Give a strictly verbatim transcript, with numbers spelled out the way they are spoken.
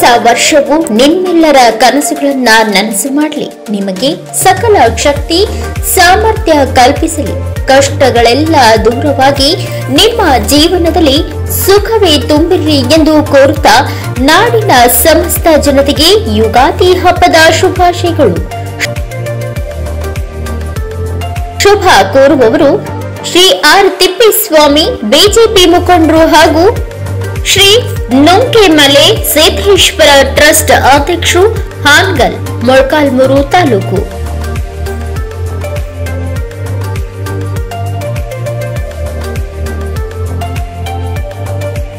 ವರ್ಷವು ನಿಮ್ಮೆಲ್ಲರ ಕನಸುಗಳನ್ನ ನನಸು ಮಾಡಲಿ, ನಿಮಗೆ ಸಕಲ ಶಕ್ತಿ ಸಾಮರ್ಥ್ಯ ಕಲ್ಪಿಸಲಿ, ಕಷ್ಟಗಳೆಲ್ಲ ದೂರವಾಗಿ ನಿಮ್ಮ ಜೀವನದಲ್ಲಿ ಸುಖವೇ ತುಂಬಿರಲಿ ಎಂದು ಕೋರುತ್ತಾ ನಾಡಿನ ಸಮಸ್ತ ಜನತೆಗೆ ಯುಗಾದಿ ಹಬ್ಬದ ಶುಭಾಶಯಗಳು. ಶುಭ ಕೋರುವವರು ಶ್ರೀ ಆರ್ ತಿಪ್ಪೇಸ್ವಾಮಿ, ಬಿಜೆಪಿ ಮುಖಂಡರು ಹಾಗೂ ಶ್ರೀ ನುಂಕೆಮಲೆ ಸಿದ್ದೇಶ್ವರ ಟ್ರಸ್ಟ್ ಅಧ್ಯಕ್ಷರು, ಹಾನಗಲ್, ಮೊಳಕಾಲ್ಮೂರು ತಾಲೂಕು.